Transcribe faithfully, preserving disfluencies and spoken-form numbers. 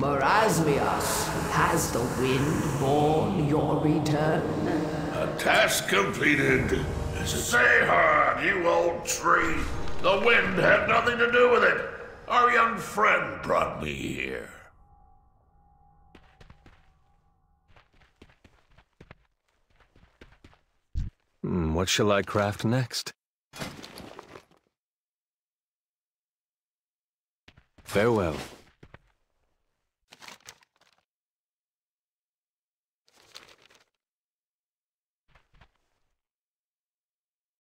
Marasmios, has the wind borne your return? A task completed. Say hard, you old tree. The wind had nothing to do with it. Our young friend brought me here. Hmm, what shall I craft next? Farewell.